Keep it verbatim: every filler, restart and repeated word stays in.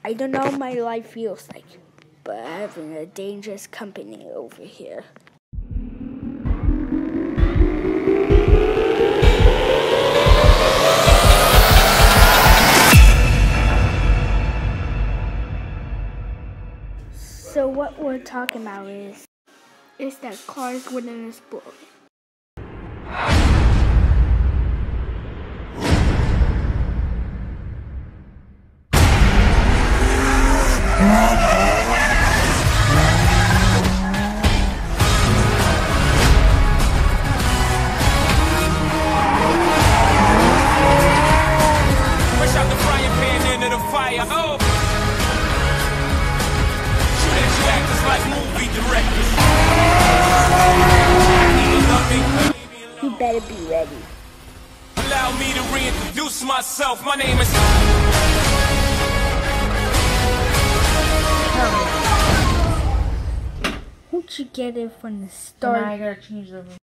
I don't know what my life feels like, but I'm having a dangerous company over here. So what we're talking about is, is that cars wouldn't explode. Push out the frying pan into the fire. Oh. Actors like movie directors. You better be ready. Allow me to reintroduce myself. My name is. Won't you get it from the start? Now I gotta change the.